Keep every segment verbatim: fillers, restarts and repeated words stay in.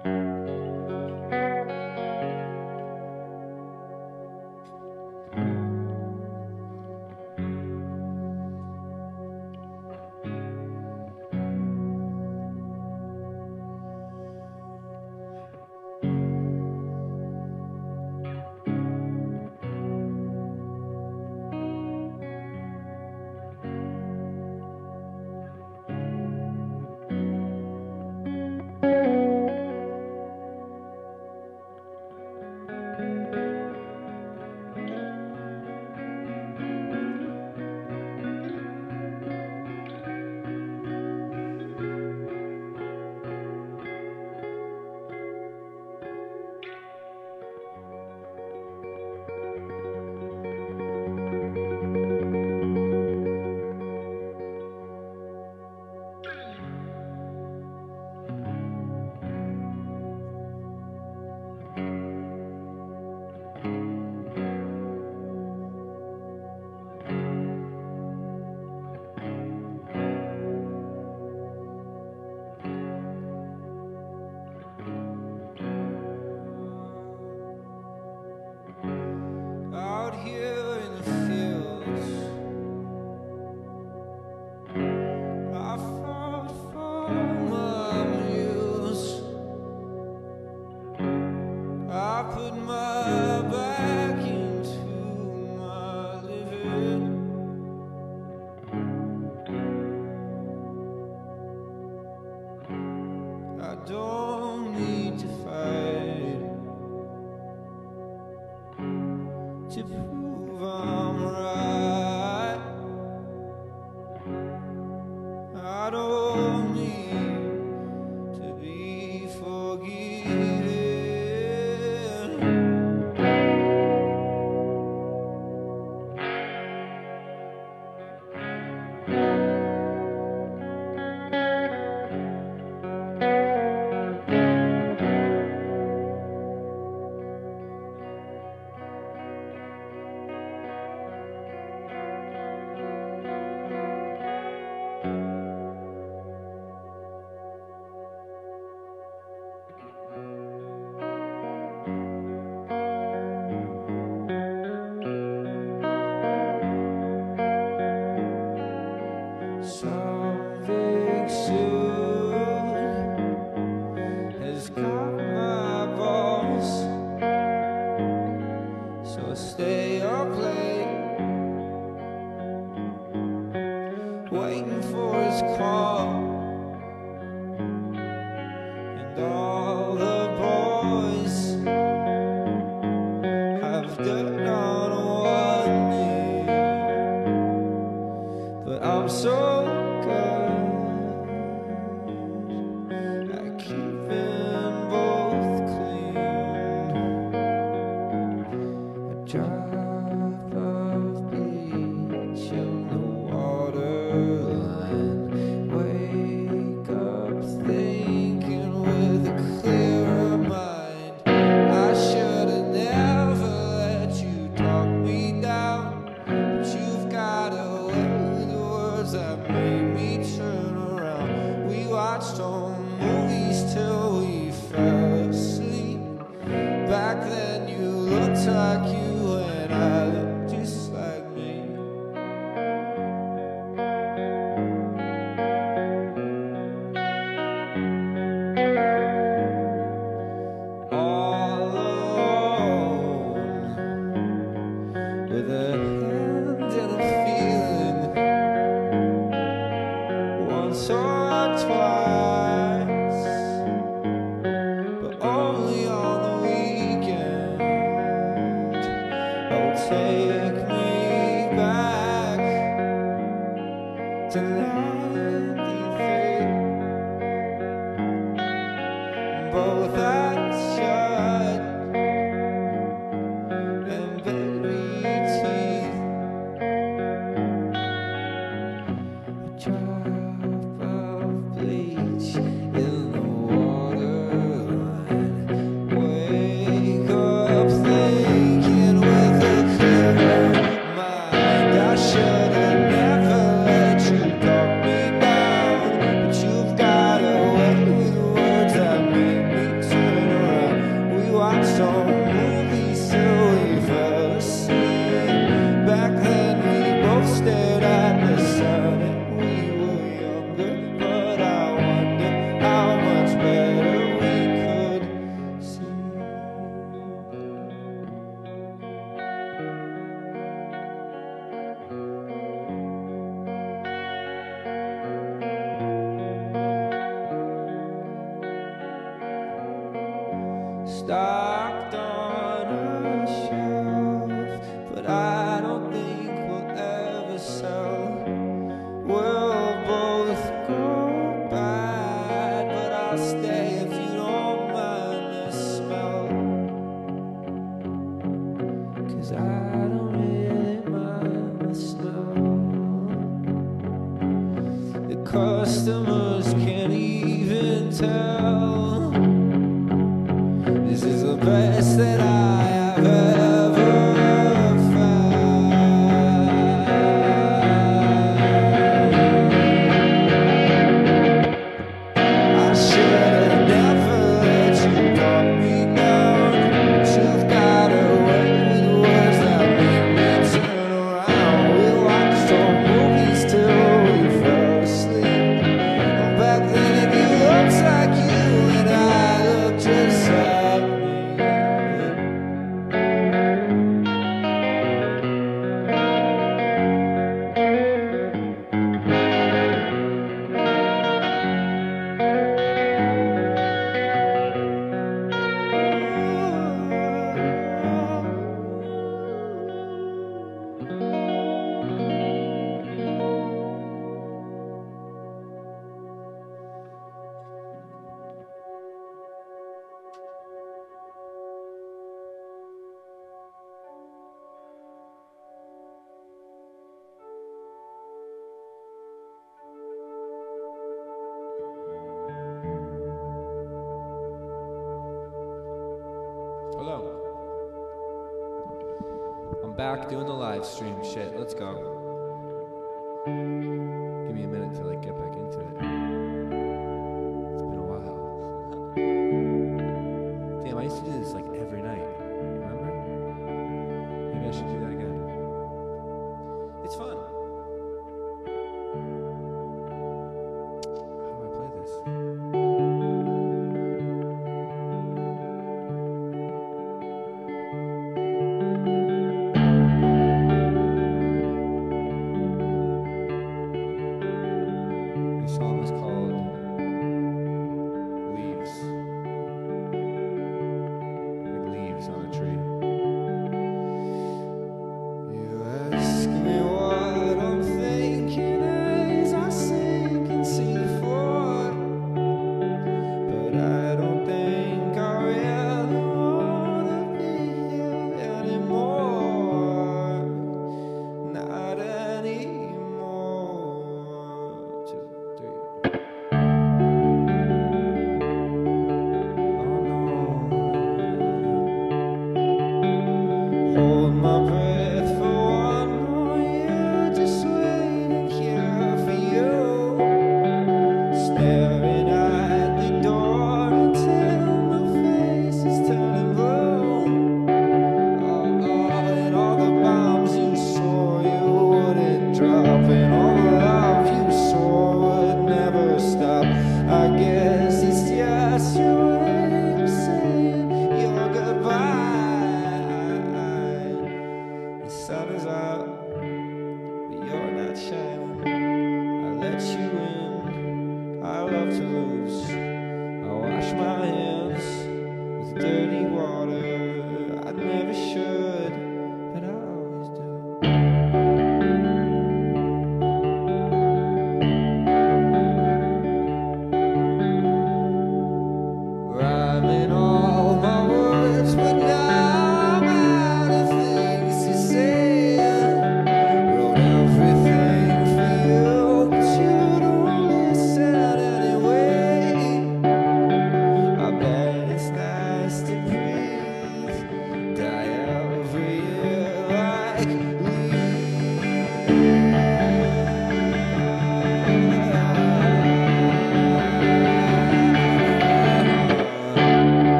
to prove I'm right. I don't need to be forgiven. Something soon has got my balls, so I stay up late, waiting for his call. And all the boys have dirt on one knee, but I'm so drop of bleach in the waterline. Wake up thinking with a clearer mind. I should have never let you talk me down, but you've got a way with the words that made me turn around. We watched old movies till we fell asleep. Back then you looked like you I look just like me. All alone, with a hand and a feeling, once or twice, but only on the weekend. Oh, take me back to ninety-three. Both eyes shut and baby teeth. A drop of bleach in the waterline. Wake up thinking with a clearer mind. I should have never let you talk me down, but you've got a way with words that make me turn stocked on a shelf, but I don't think we'll ever sell. We'll both go bad, but I'll stay if you don't mind the smell. 'Cause I don't really mind the smell. The customers can't even tell. This is the best that I have ever found. I should have never let you talk me down. Should've got away with words that made me turn around. We watched old movies till we fell asleep. Back then you looked like you and I looked just like me. Hello. I'm back doing the live stream shit. Let's go. Give me a minute to like get back into it. It's been a while. Damn, I used to do this like every night. Remember? Maybe I should do that again. It's fun. How do I play this?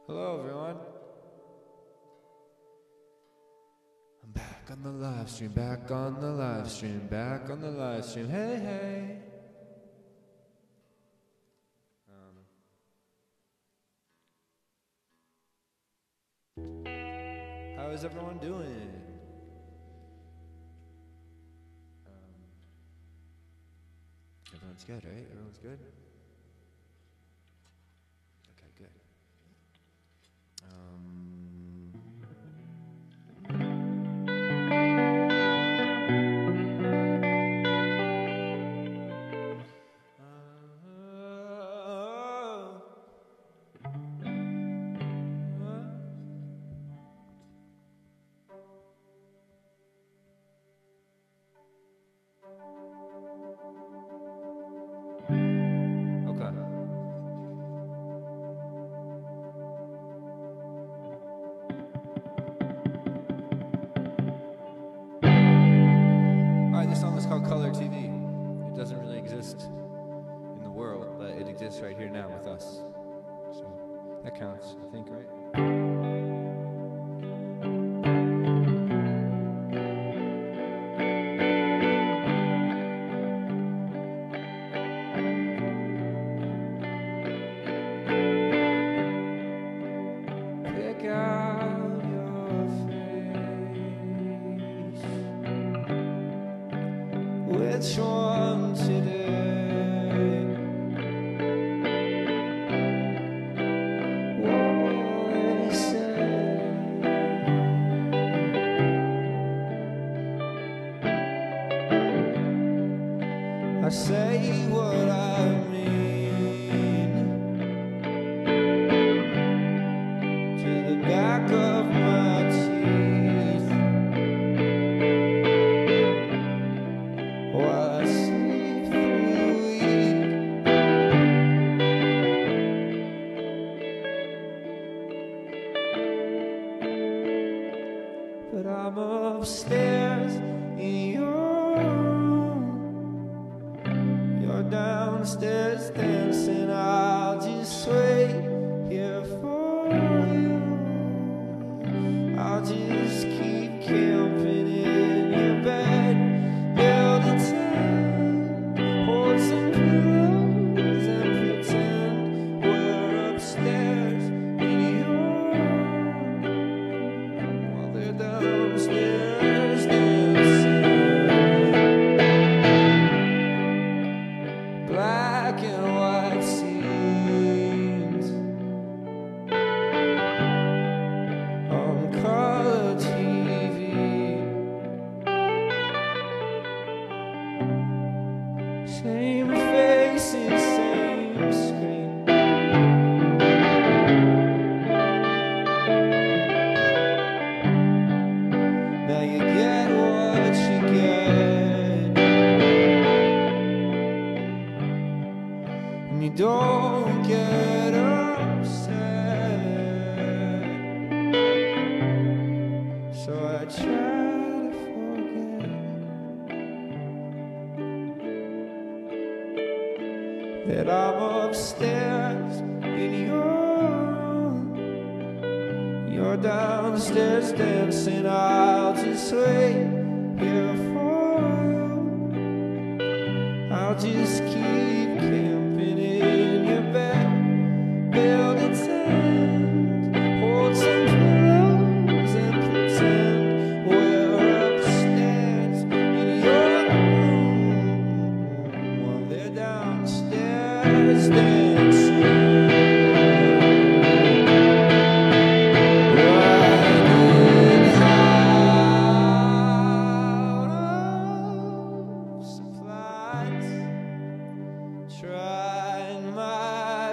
Hello, everyone. I'm back on the live stream, back on the live stream, back on the live stream. Hey, hey. Um, how is everyone doing? Um, everyone's good, right? Everyone's good? Okay, good. Um, Okay. Alright, this song is called Color T V. It doesn't really exist in the world, but it exists right here now with us. So that counts, I think, right? Pick out your face. Which one today? What they say? I say what I mean to the back of my teeth while I sleep through the week. But I'm upstairs in your room. You're downstairs dancing. I'll just wait here for you. I'll just keep camping in your bed, build a tent, hold some pillows and pretend we're upstairs in your room while they're downstairs dancing. Black and white scenes on color T V. Same faces, same screen. Now you get what you get, and you don't get upset. So I try to forget that I'm upstairs in your room. You're downstairs dancing. I'll just wait here for you. I'll just keep camping in your bed, build a tent, hold some pillows and pretend we're upstairs in your room while they're downstairs dancing. Running out of supplies, trying my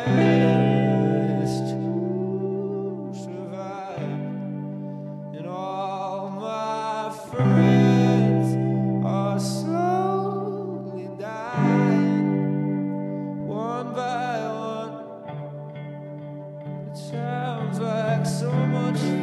best to survive, and all my friends are slowly dying, one by one. It sounds like so much fun.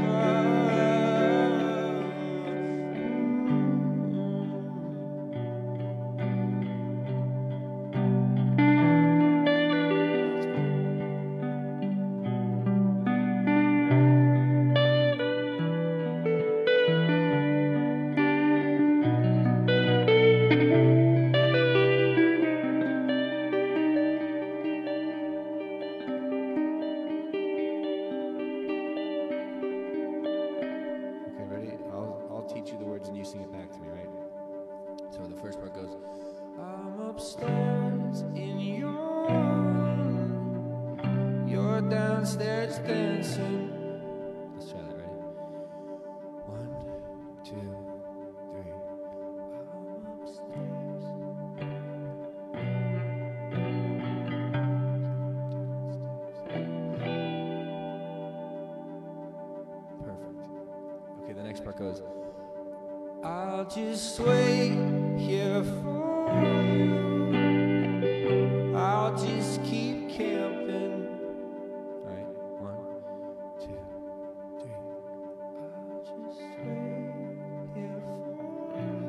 it goes. I'll just wait here for you. I'll just keep camping. All right, one, two, three. I'll just wait here for you.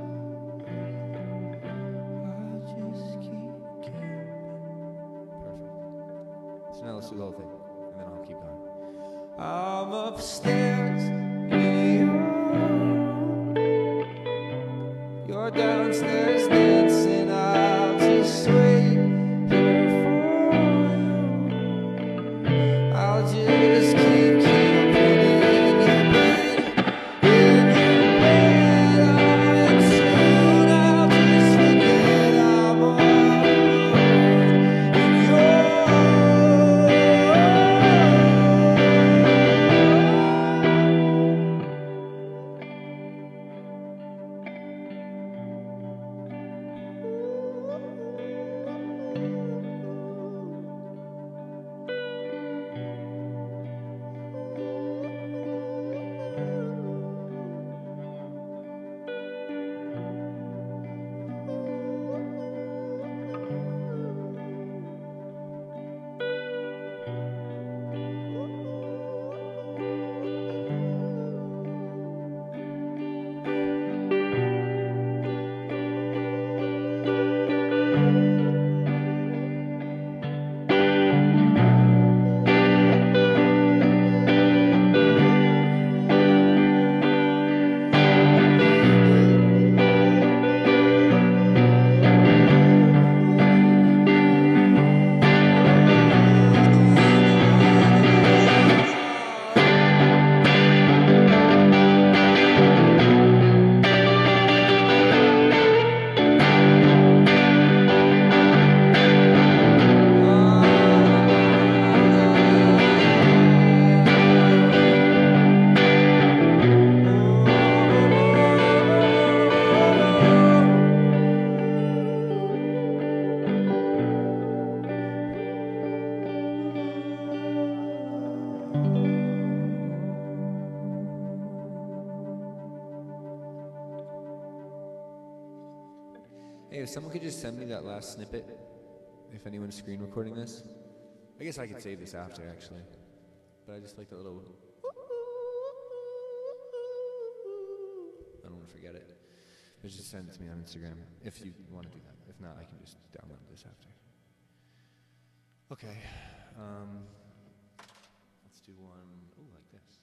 I'll just keep camping. Perfect. So now let's do the whole thing, and then I'll keep going. I'm upstairs. You're downstairs dancing, I'll just wait here for you. I'll just keep camping in your bed, in your bed. Oh, and soon I'll just forget I'm all alone in Hey, if someone could just send me that last snippet, if anyone's screen recording this. I guess I could save this after, actually. But I just like that little... I don't want to forget it. But just send it to me on Instagram, if you want to do that. If not, I can just download this after. Okay. Um, let's do one, ooh, like this.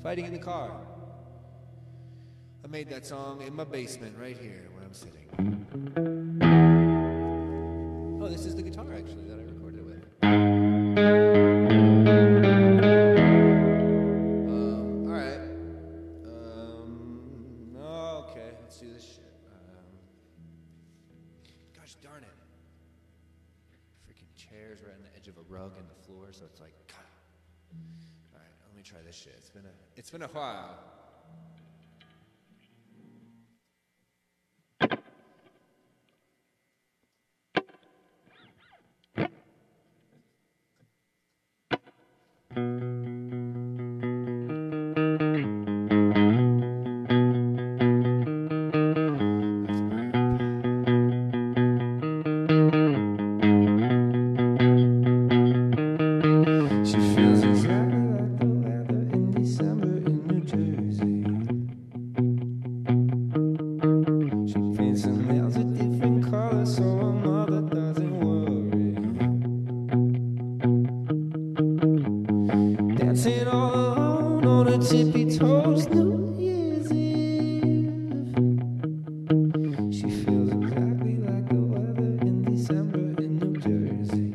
fighting in the car. I made that song in my basement right here where I'm sitting. Oh, this is the guitar actually that I recorded it with. Um, all right. Um, okay, let's do this shit. Um, gosh darn it. Freaking chairs right on the edge of a rug and the floor, so it's like, God. All right, let me try this shit. It's been a, it's been a while. Dancing all alone on her tippy toes, New Year's Eve. She feels exactly like the weather in December in New Jersey.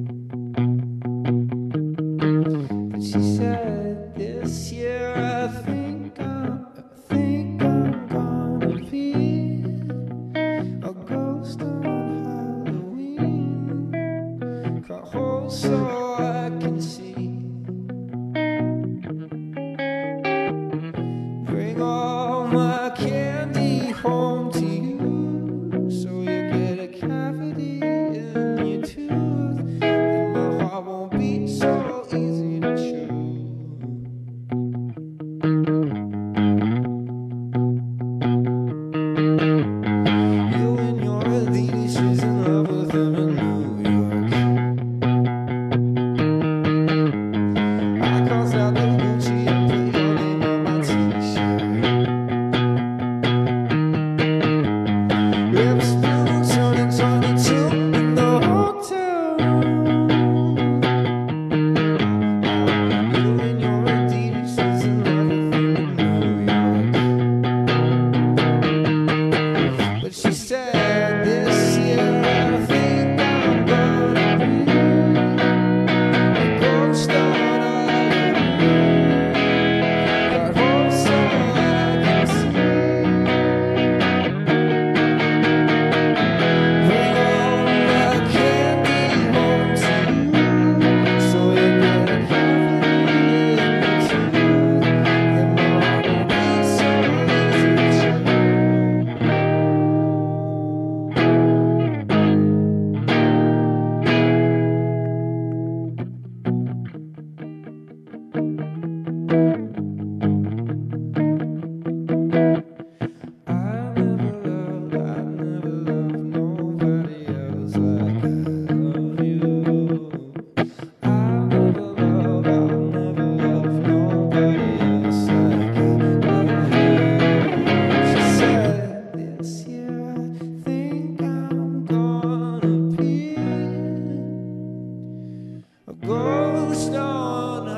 But she said, this year I think I'm, I think I'm gonna be a ghost on Halloween. Cut holes so I can see. Bring all my candy home to you, so you get a cavity in your tooth, and my heart won't beat so easy to chew. You and your Adidas, she's in love with him in New York. I calls out the Gucci and put your name on my t-shirt. Lips turning twenty-two in the hotel room. You and your Adidas, she's in love with him in New York. But she said, this year I think I'm gonna be a ghost on Got holes so I can see. Bring all my candy home to you, so you get a cavity in your tooth, and my heart won't be so easy to chew. I never loved, I never loved nobody else like I love you. I never loved, I'll never love nobody else like I love you. She said, this year I think I'm gonna be a ghost on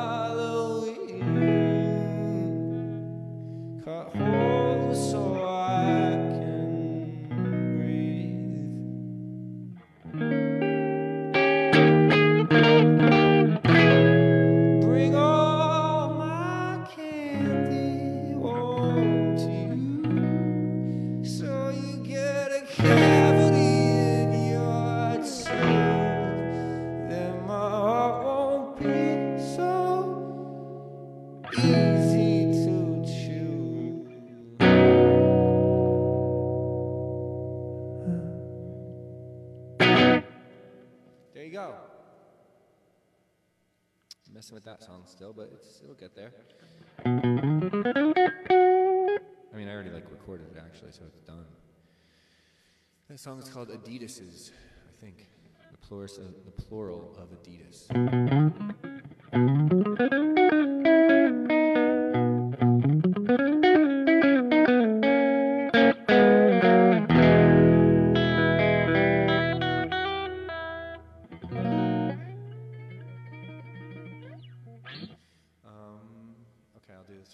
Halloween. Cut holes so I can breathe. Bring all my candy home to you, so you get a cavity in your tooth, then my heart won't be so easy to chew. There you go. I'm messing with that song still, but it's, it'll get there. I mean, I already like recorded it actually, so it's done. That song is called Adidas's, I think. The plural, the plural of Adidas. Um, okay, I'll do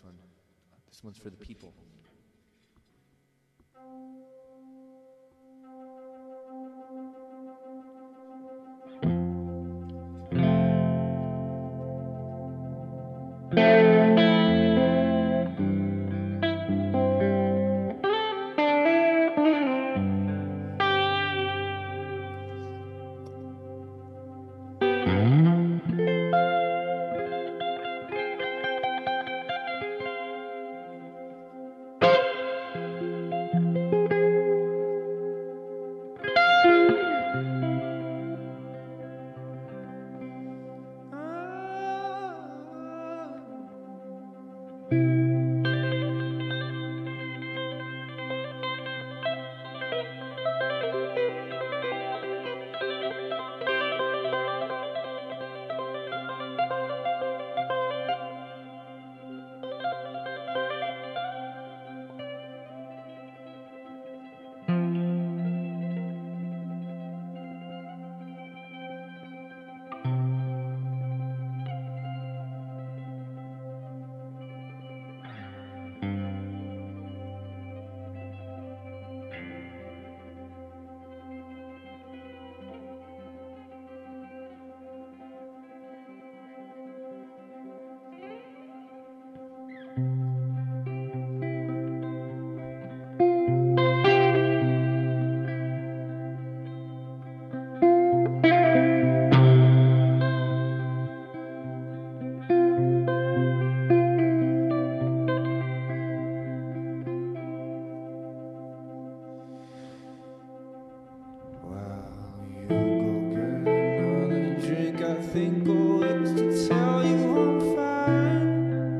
think all it's to tell you I'm fine.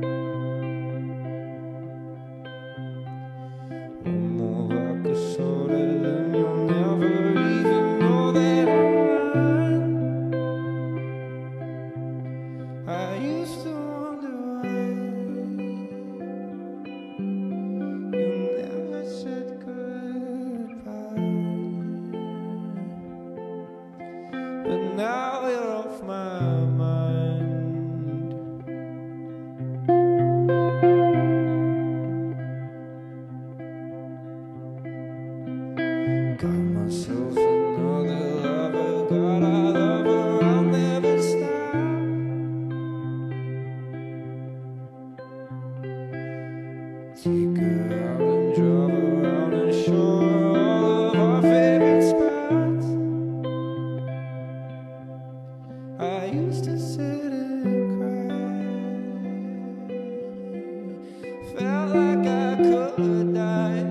One more vodka soda, then you'll never even know that I'm mine. I used to wonder why you never said goodbye, but now you're off my mind. Got myself another lover, God, I love her, I'll never stop. Take her out and drive around and show her all of our favorite spots. I used to sit and cry, felt like I could die,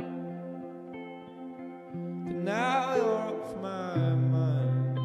but now you're off my mind.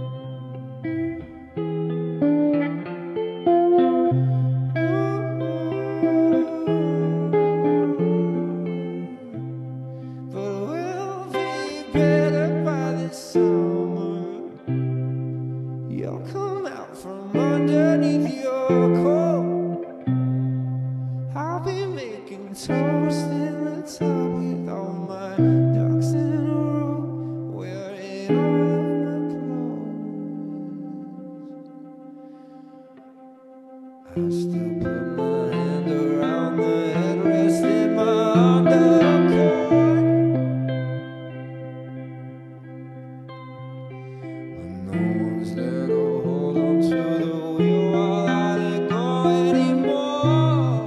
Ooh, but we'll be better by this summer. You'll come out from underneath your coat. I'll be making toast in the tub with all my ducks in a row, wearing all of my clothes. I still put my hand around the headrest in my undercoat, but no one's there to hold on to the wheel while I let go anymore.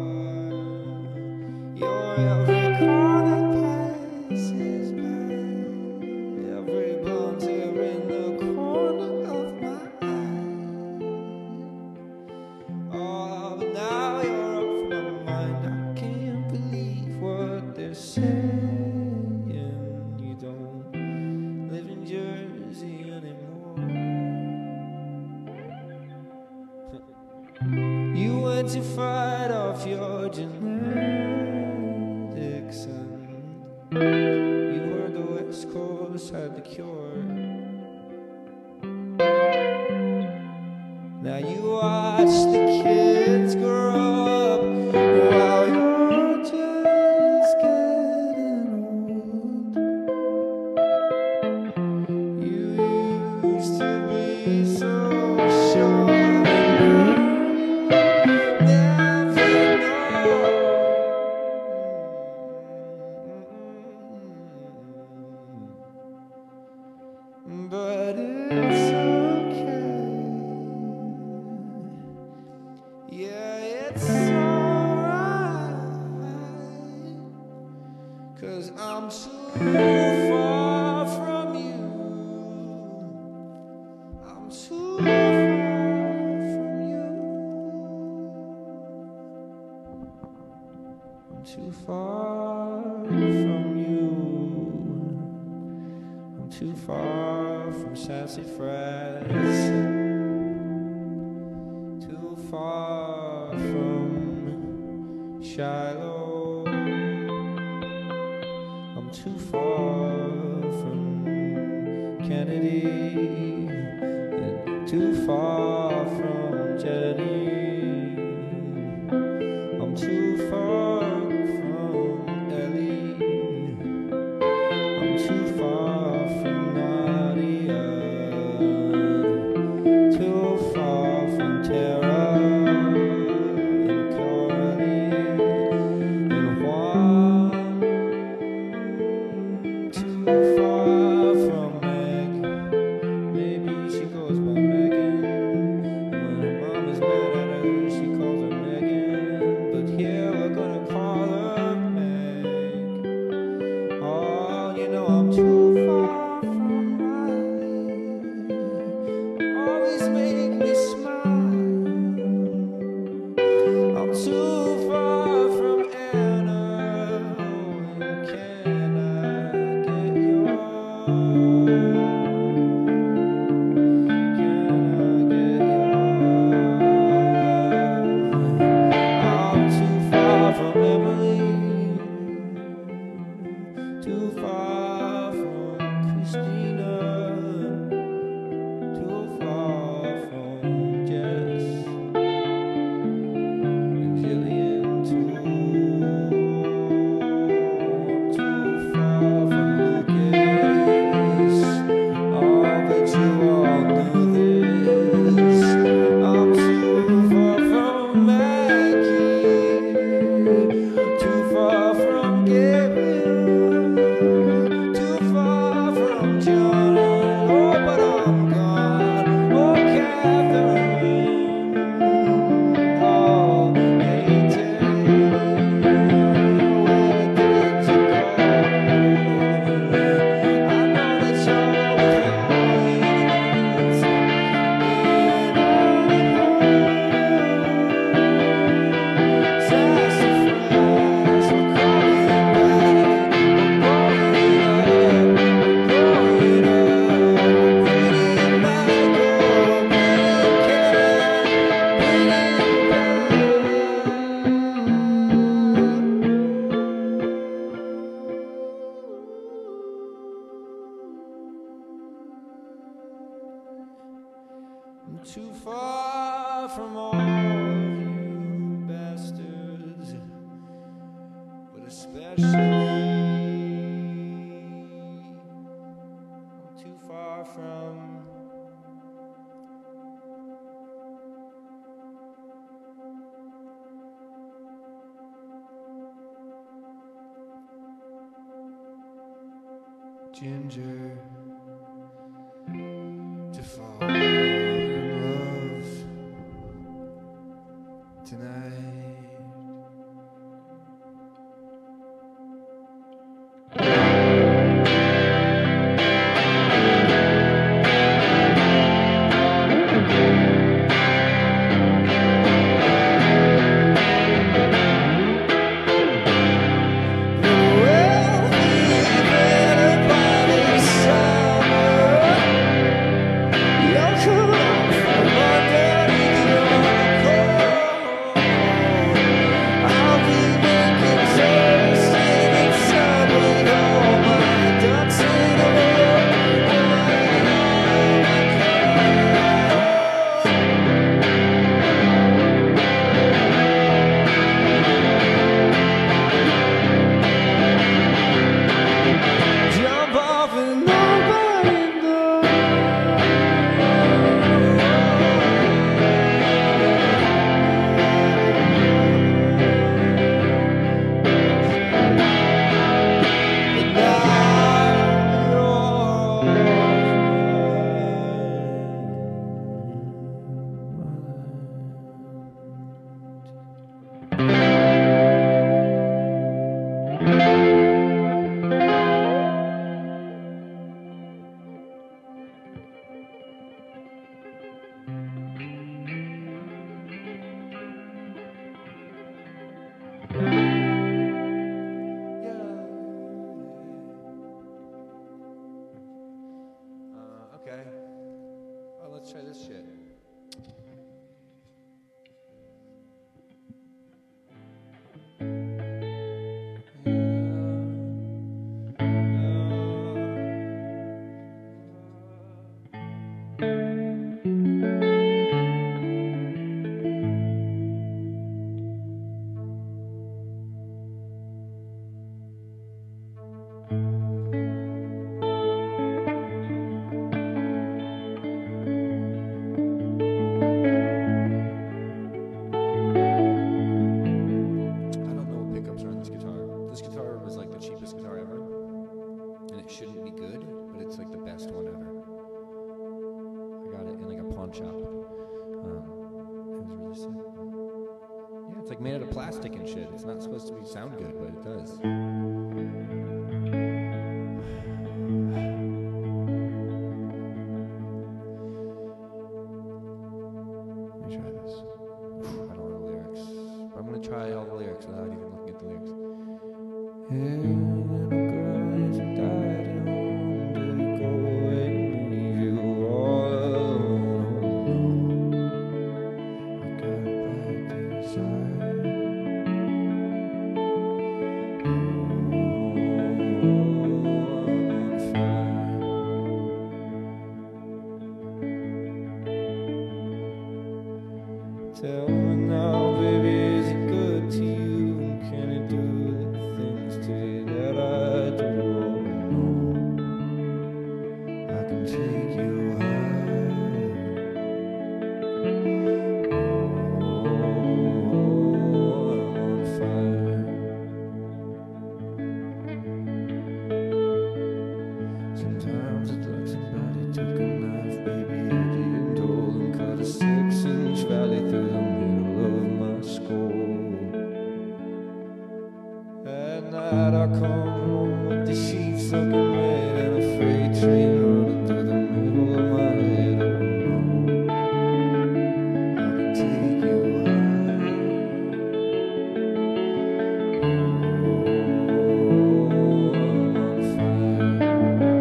You're every car that passes by, every blonde hair in the corner of my eye. Oh, but now you're off my mind. I can't believe what they're saying. You don't live in Jersey anymore. You went to fight off your genetics, and you heard the West Coast had the cure. Now you watch the kids grow up while you're just getting old. You used to be so sure, and now you never know. but it's okay. Yeah, it's alright, 'cause I'm too far from you. I'm too far from you. I'm too far from you. I'm too far from sassafras. Too far from Shiloh. I'm too far from Kennedy, and too far from Jenny. I'm too far from Ellie. I'm too far from Nadia. Too far from Tara and Coralie and Juan. Too far from Meg. Maybe she goes by Megan. And when her mom is mad at her, she calls her Megan. But here we're gonna call her Meg. Oh, you know I'm too far from Riley. Always make me smile. I'm too far from Anna. And can I get your? Can I get your? I'm too far from Emily. Too far from Christina. Too far from Jess and Jillian too. Too far from Lucas. Oh, but you all knew this. I'm too far from Maggie. Too far from Gabriel. Too far from John. Oh, but I'm gone. Oh, Catherine. Oh, Hayden. Where did you go? I know that you're with sassafras, we're coming back. I'm too far from all of you bastards, but especially I'm too far from Ginger to fall in love tonight. Well, we've had a party summer. You're try this shit. Sound good, but it does. Let me try this. I don't know the lyrics. But I'm gonna try all the lyrics without even looking at the lyrics. Hey, little girl, if you died at home, did it go and leave you all alone? I got back inside. Tell me now, baby, is it good to you? Can it do the things to you that I do? Oh, no, I can take you high. Oh, I'm on fire. Sometimes it's like somebody took a knife, baby, edgy and dull, and cut a six-inch valley through the middle of my skull. At night I come home with the sheets soaking wet and a freight train running through the middle of my head. Oh no, I can take you high. Oh, I'm on fire.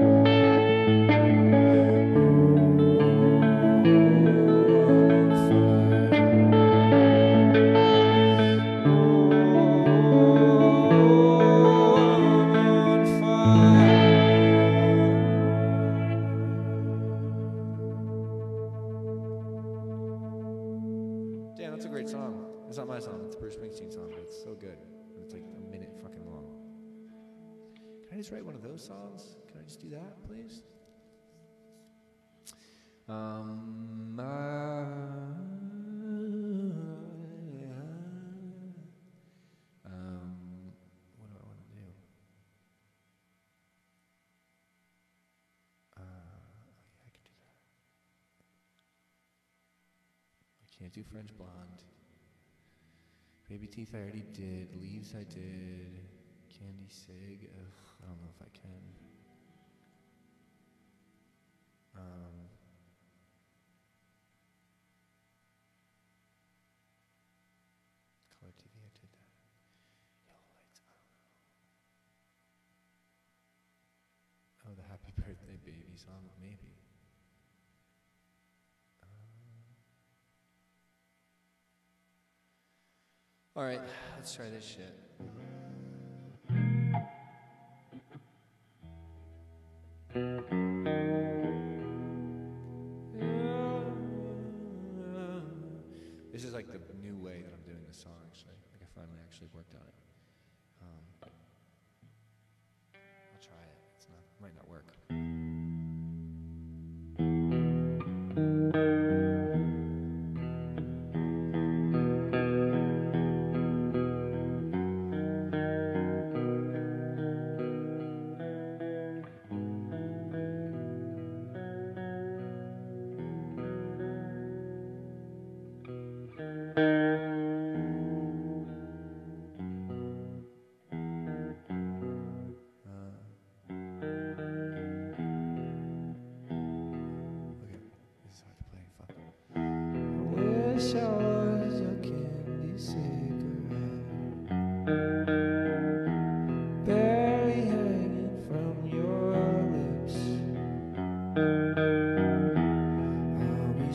Damn, that's a great song. It's not my song, it's a Bruce Springsteen song, but it's so good. It's like a minute fucking long. Can I just write one of those songs? Can I just do that, please? Um, uh, um, what do I want to do? Uh, yeah, I can do that. I can't do French Blonde. Baby Teeth I already did. Leaves I did. Candy Cig. Ugh, I don't know if I can. Um, Color T V I did that. Yellow Lights, I don't know. Oh, the Happy Birthday Baby song, maybe. All right, let's try this shit. This is like the new way that I'm doing this song, actually. Like I finally actually worked on it. Um, I'll try it. It's not, it might not work. Wish I was your candy cigarette, barely hanging from your lips. I'll be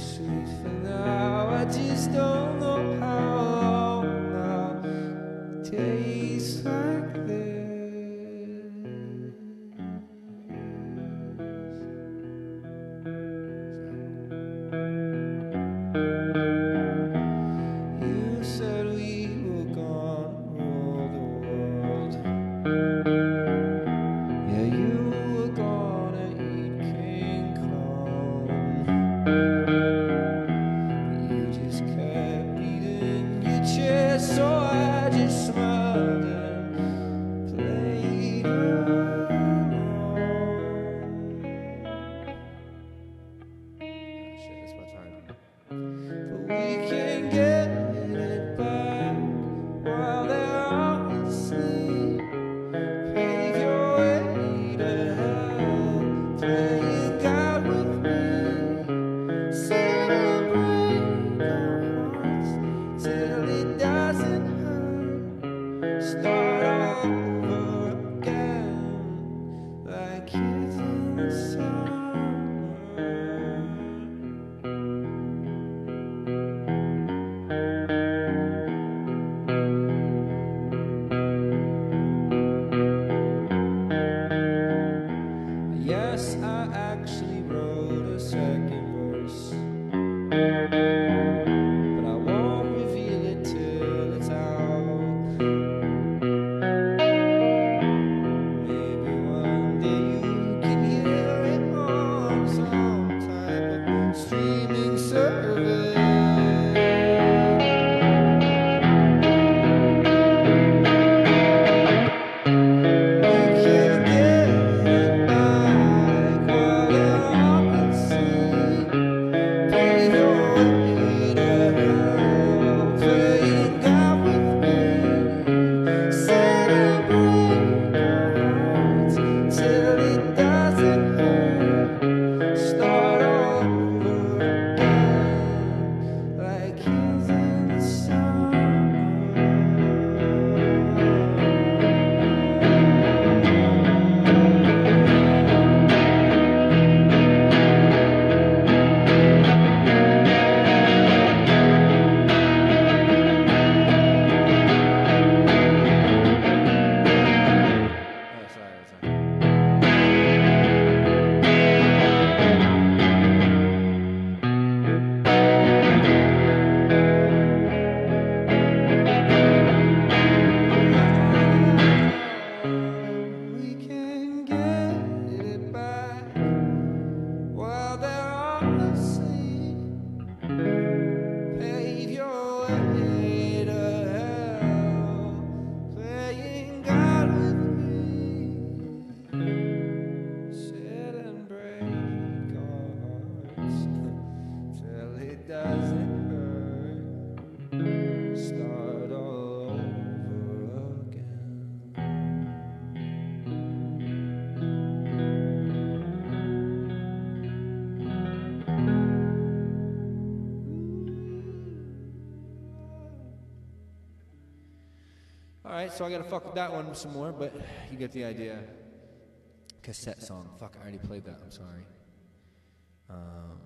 Alright, so I gotta fuck with that one some more, but you get the idea. Cassette song. Fuck, I already played that. I'm sorry. Um,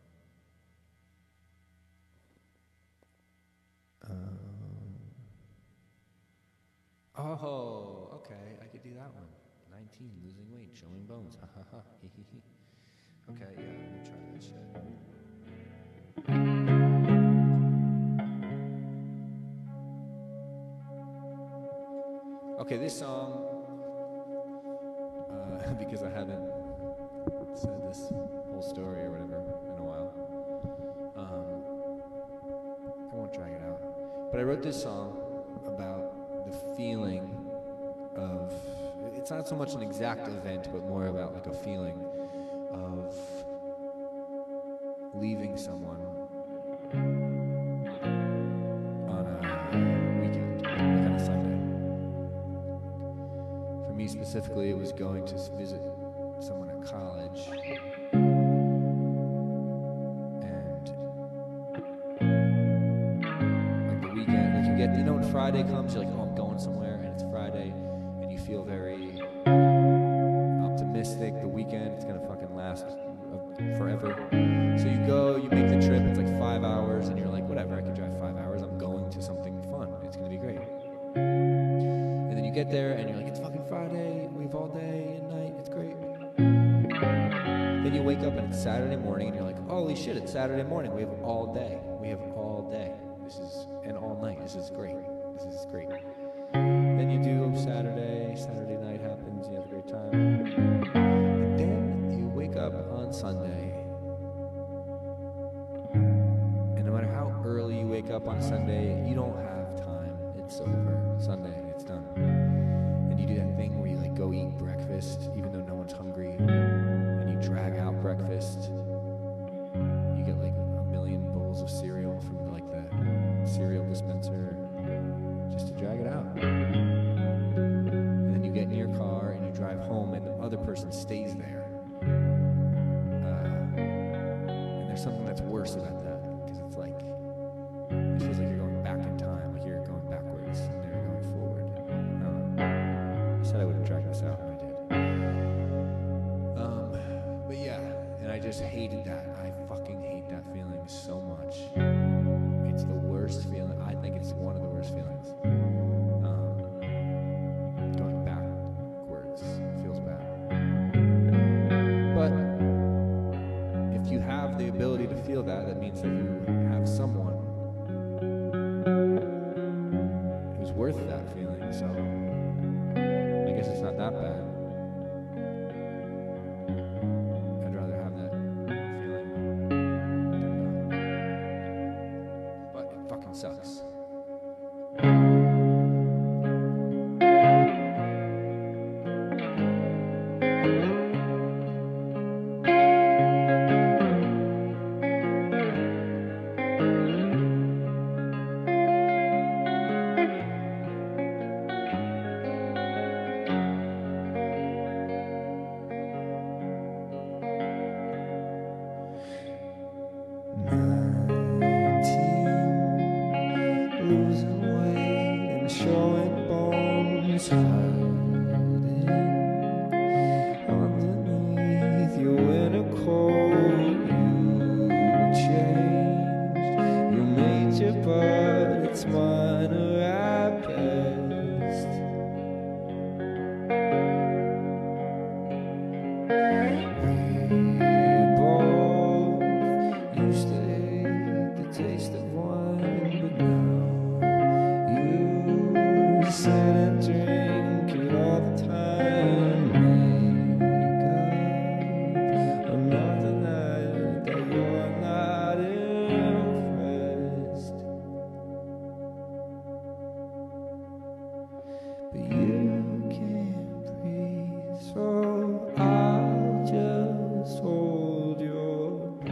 um, oh, okay. I could do that one. nineteen, losing weight, showing bones. Ha ha ha. Hee hee hee. Okay, yeah, let me try that shit. Okay, this song, uh, because I haven't said this whole story or whatever in a while, um, I won't drag it out. But I wrote this song about the feeling of, it's not so much an exact event, but more about like a feeling of leaving someone on a weekend, like on a Sunday. For me specifically, it was going to visit someone at college, and like the weekend, like you get, you know when Friday comes, you're like, oh, I'm going somewhere, and it's Friday, and you feel very optimistic. The weekend, it's gonna fucking last forever. So you go, you make the trip, it's like five hours, and you're like, whatever, I can drive five hours, I'm going to something fun, it's gonna be great. And then you get there, and you're like, it's fucking Friday, we have all day and night, it's great. Then you wake up, and it's Saturday morning, and you're like, holy shit, it's Saturday morning, we have all day, we have all day, this is, and all night, this is great, this is great. Then you do Saturday, Saturday night happens, you have a great time. And then you wake up on Sunday, and no matter how early you wake up on Sunday, you don't have time. It's over. Sunday, it's done. And you do that thing where you like go eat breakfast, even though no one's hungry, and you drag out breakfast. You get like a million bowls of cereal from like the cereal dispenser, just to drag it out. And then you get in your car and you drive home, and the other person stays there. Uh, and there's something that's worse about that, because it's like, it feels like you're going back in time, like you're going backwards, and they're going forward. No. I said I wouldn't drag this out, and I did. Um, but yeah, and I just hated that. I fucking hate that feeling so much. It's the worst feeling. I think it's one of the worst feelings. Um, going backwards feels bad. But if you have the ability to feel that, that means that you have someone who's worth that feeling. So I guess it's not that bad. I'd rather have that feeling than not. But it fucking sucks. Losing weight and showing bones, hiding underneath your winter coat. You changed, you made your but it's minor at best. We both used to hate the taste of wine, but now sit and drink it all the time. Make up another night that you're not impressed, but you can't breathe, so I'll just hold your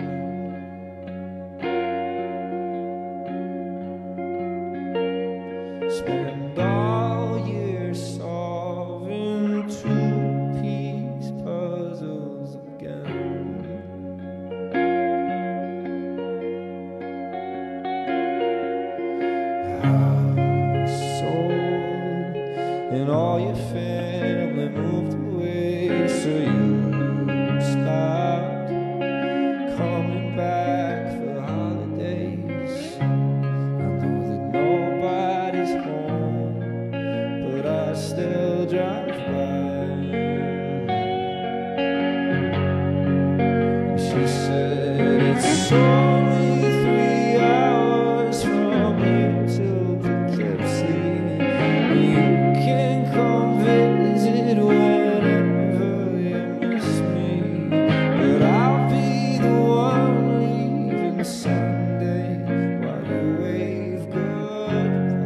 breath. Spend all year solving two-piece puzzles again. Our soul your family moved away, so you stopped coming back for holidays. I know that nobody's home, but I still drive by. And she said it's only three hours from here to Poughkeepsie. You can come visit whenever you miss me, but I'll be the one leaving Sunday while you wave goodbye.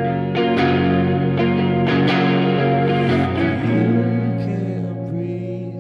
You can't breathe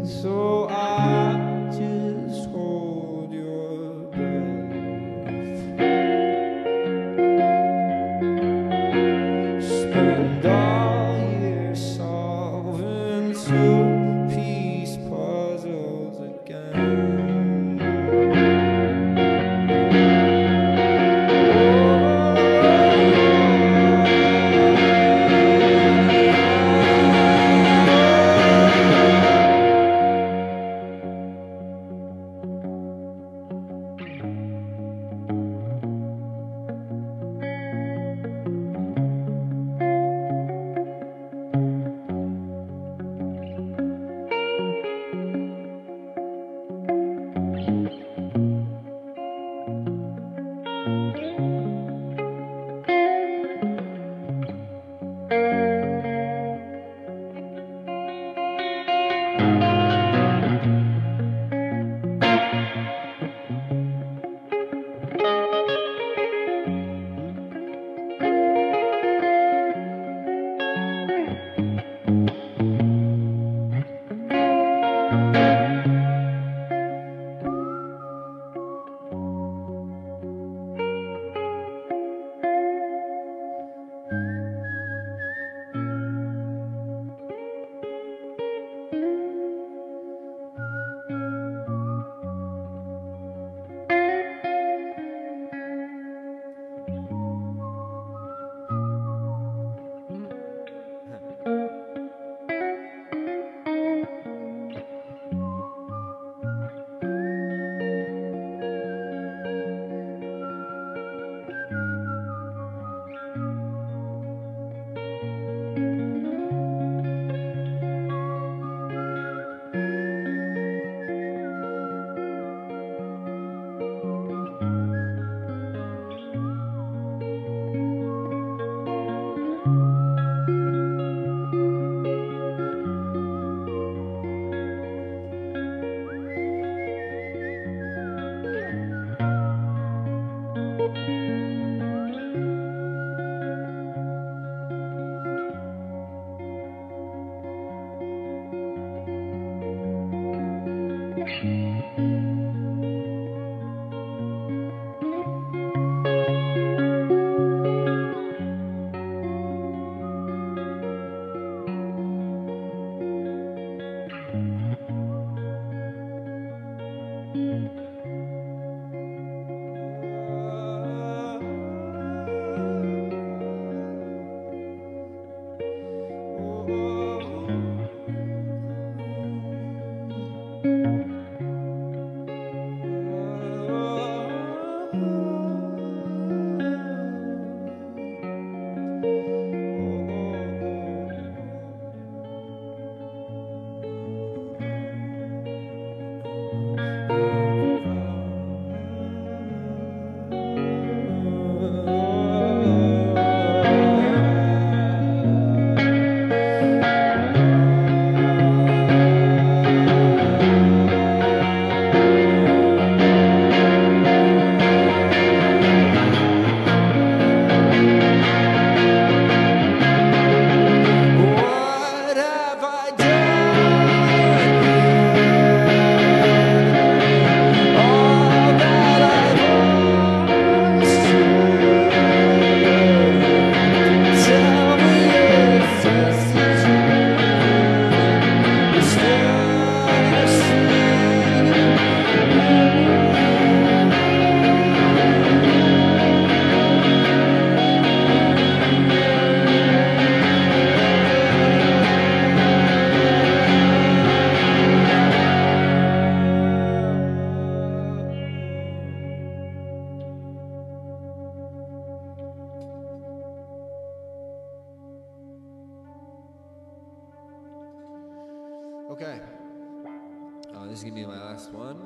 Okay. Uh, this is gonna be my last one.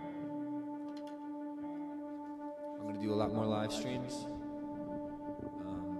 I'm gonna do a lot more live streams. Um,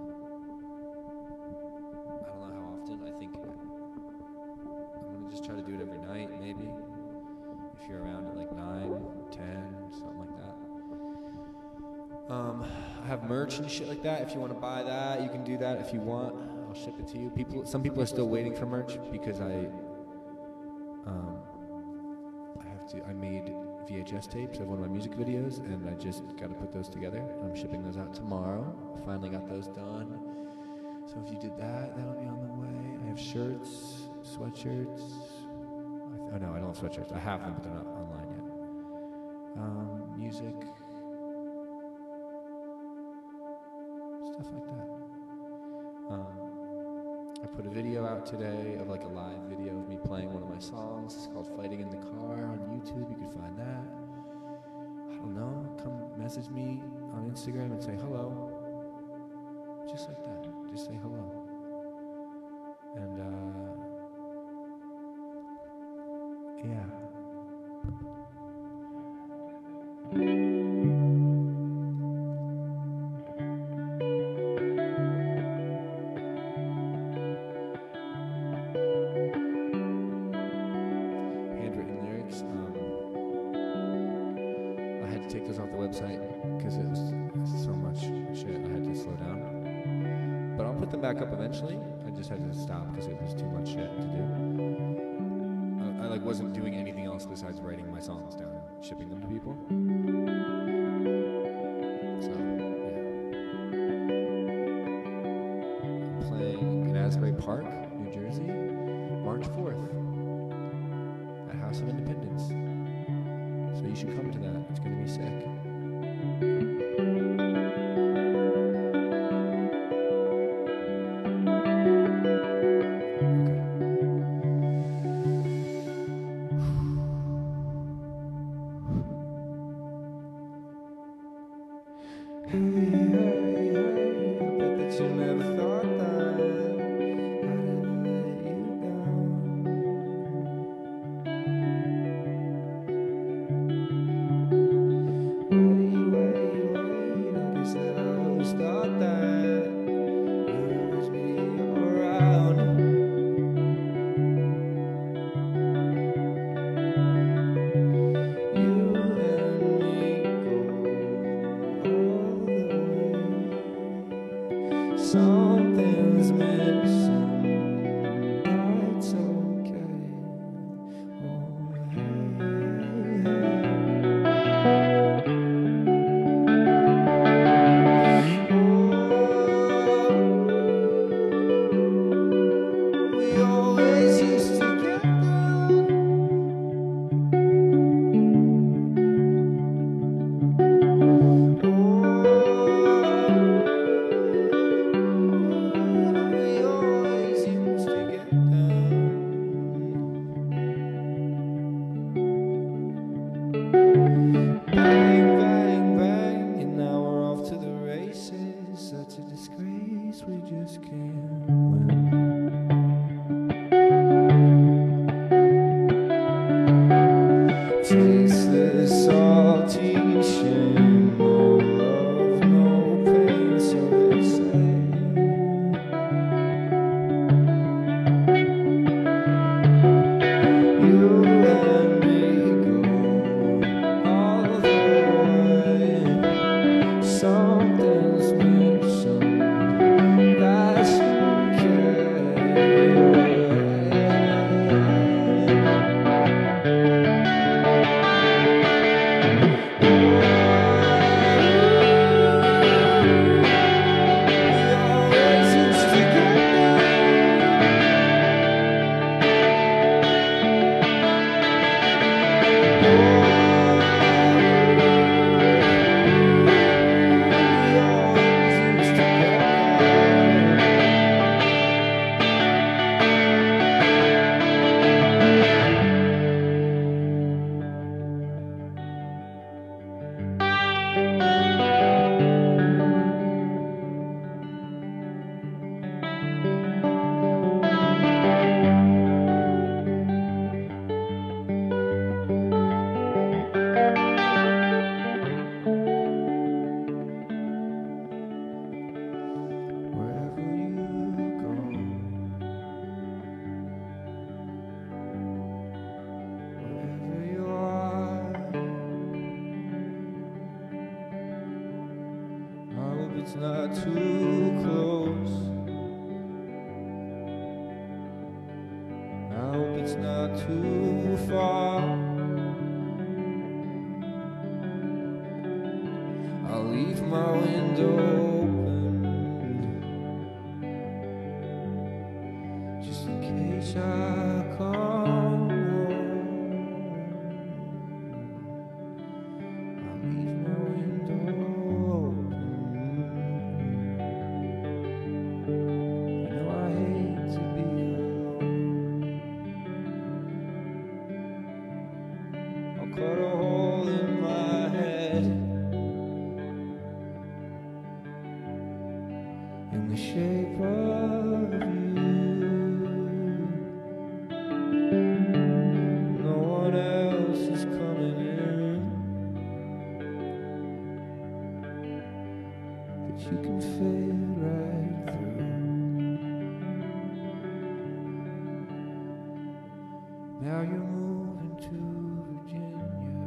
I don't know how often. I think I'm gonna just try to do it every night, maybe. If you're around at like nine, ten, something like that. Um, I have merch and shit like that. If you want to buy that, you can do that. If you want, I'll ship it to you. People, some people are still waiting for merch because I, um, I have to. I made V H S tapes of one of my music videos, and I just got to put those together. I'm shipping those out tomorrow. I finally got those done. So if you did that, that'll be on the way. I have shirts, sweatshirts. I th- oh no, I don't have sweatshirts. I have them, but they're not online yet. Um, music, stuff like that. Um, I put a video out today of like a live video of me playing one of my songs. It's called Fighting in the Car on YouTube. You can find that. I don't know. Come message me on Instagram and say hello. Just like that. Just say hello. And, uh, yeah. Handwritten lyrics. Um, I had to take those off the website because it was so much shit. I had to slow down. But I'll put them back up eventually. I just had to stop because it was too much shit to do. I, I like wasn't doing anything else besides writing my songs down and shipping them to people. So yeah, I'm playing in Asbury Park, New Jersey, March fourth at House of Independence. So you should come to that. It's gonna be sick. Hey, hey, hey, I bet that you never thought that I'd ever let you down. Wait, wait, wait, I guess that I always thought that you'd always be around. You and me go all the way. Something's missing, that's okay. Oh, hey, hey, oh, we always used to get down. Oh, we always used to get down. Bang, bang, bang, and now we're off to the races. Such a disgrace, we just can't win. Tasteless, salty shame, no love, no pain, so they say. You and me go all the way. Something's missing, that's okay. too close. I hope it's not too far. I'll leave my window open just in case I come home. I'll leave my window open. You know I hate to be alone. I'll cut a hole in my head in the shape of you. No one else is coming in, but you can fade right through. Now you're moving to Virginia,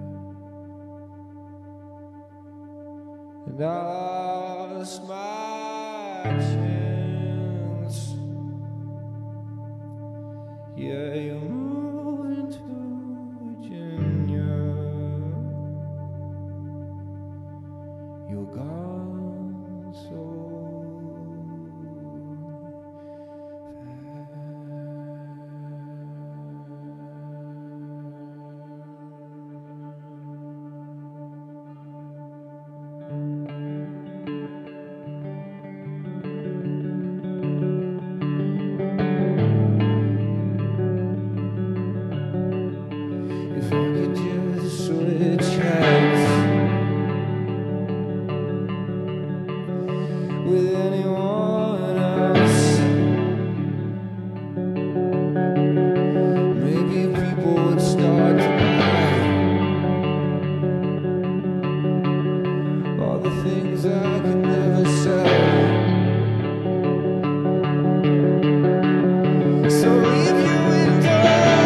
and I lost my chance. Yeah, you're moving to Virginia. You're gone so if I could just switch hands with anyone else, maybe people would start to buy all the things I could never sell. So leave your window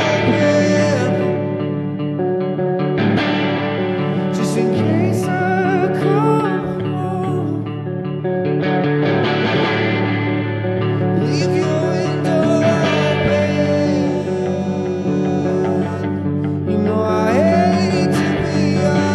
open just in case I come home. Leave your window open. You know I hate to be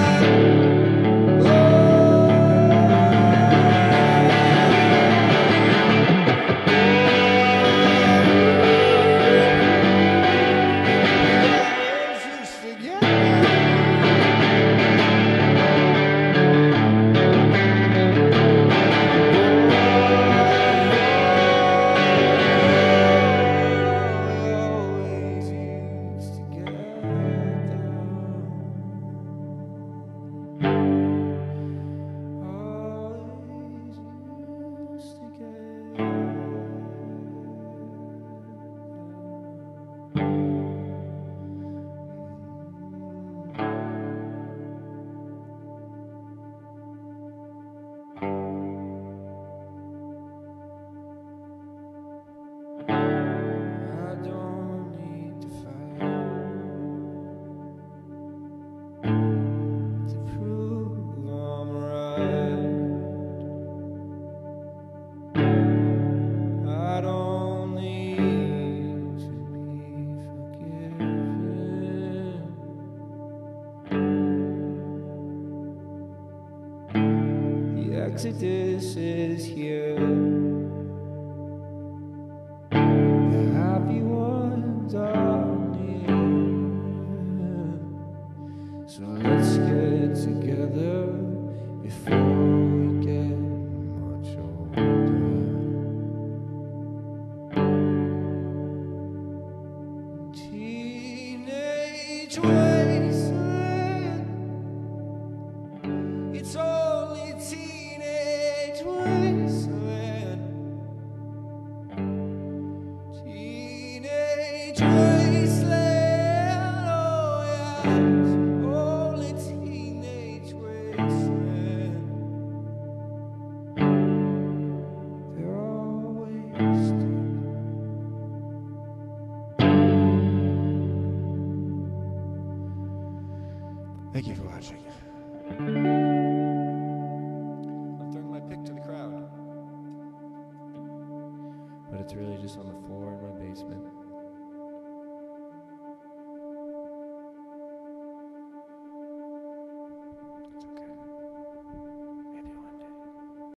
alone. Used to get always used to get down. Always used to get I don't need to fight to prove I'm right. I don't need to be forgiven. The exodus is here. The happy ones are near. So let's get together before we get much older. Teenage wasteland. It's only teenage wasteland. Teenage wasteland. Oh yeah, it's only teenage wasteland. They're all wasted. Thank you for watching. I'm throwing my pick to the crowd. really just on the floor in my basement.